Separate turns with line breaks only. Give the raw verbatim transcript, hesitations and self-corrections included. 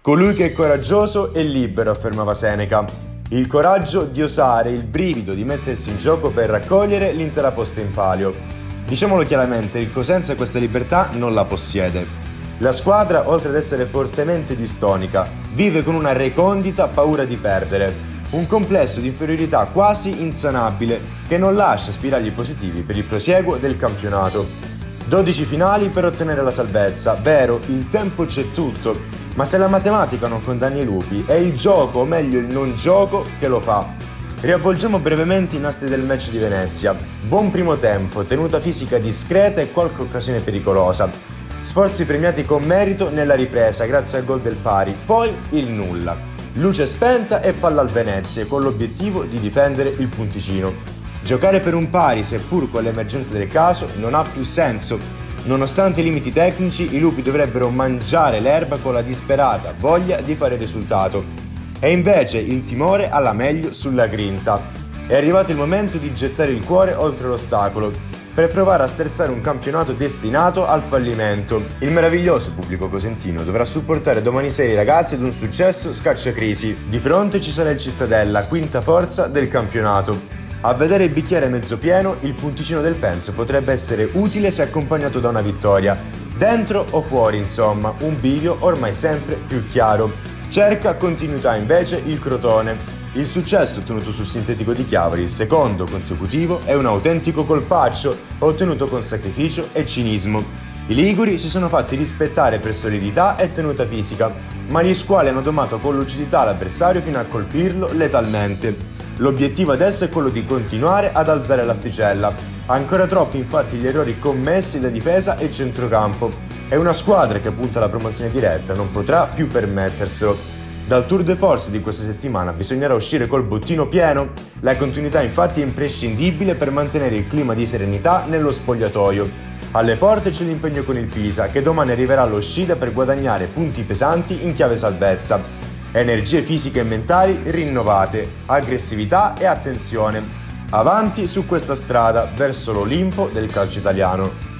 Colui che è coraggioso è libero, affermava Seneca. Il coraggio di osare, il brivido di mettersi in gioco per raccogliere l'intera posta in palio. Diciamolo chiaramente, il Cosenza questa libertà non la possiede. La squadra, oltre ad essere fortemente distonica, vive con una recondita paura di perdere, un complesso di inferiorità quasi insanabile che non lascia spiragli positivi per il prosieguo del campionato. dodici finali per ottenere la salvezza, vero, il tempo c'è tutto, ma se la matematica non condanna i lupi, è il gioco, o meglio il non gioco, che lo fa. Riavvolgiamo brevemente i nastri del match di Venezia. Buon primo tempo, tenuta fisica discreta e qualche occasione pericolosa. Sforzi premiati con merito nella ripresa grazie al gol del pari, poi il nulla. Luce spenta e palla al Venezia con l'obiettivo di difendere il punticino. Giocare per un pari, seppur con l'emergenza del caso, non ha più senso. Nonostante i limiti tecnici, i lupi dovrebbero mangiare l'erba con la disperata voglia di fare risultato. E invece il timore ha la meglio sulla grinta. È arrivato il momento di gettare il cuore oltre l'ostacolo, per provare a sterzare un campionato destinato al fallimento. Il meraviglioso pubblico cosentino dovrà supportare domani sera i ragazzi ad un successo scacciacrisi. Di fronte ci sarà il Cittadella, quinta forza del campionato. A vedere il bicchiere mezzo pieno, il punticino del Penso potrebbe essere utile se accompagnato da una vittoria. Dentro o fuori, insomma, un bivio ormai sempre più chiaro. Cerca continuità invece il Crotone. Il successo ottenuto sul sintetico di Chiavari, il secondo consecutivo, è un autentico colpaccio, ottenuto con sacrificio e cinismo. I liguri si sono fatti rispettare per solidità e tenuta fisica, ma gli squali hanno domato con lucidità l'avversario fino a colpirlo letalmente. L'obiettivo adesso è quello di continuare ad alzare l'asticella. Ancora troppi infatti gli errori commessi da difesa e centrocampo. È una squadra che punta alla promozione diretta, non potrà più permetterselo. Dal tour de force di questa settimana bisognerà uscire col bottino pieno. La continuità infatti è imprescindibile per mantenere il clima di serenità nello spogliatoio. Alle porte c'è l'impegno con il Pisa, che domani arriverà allo Scida per guadagnare punti pesanti in chiave salvezza. Energie fisiche e mentali rinnovate, aggressività e attenzione. Avanti su questa strada verso l'Olimpo del calcio italiano.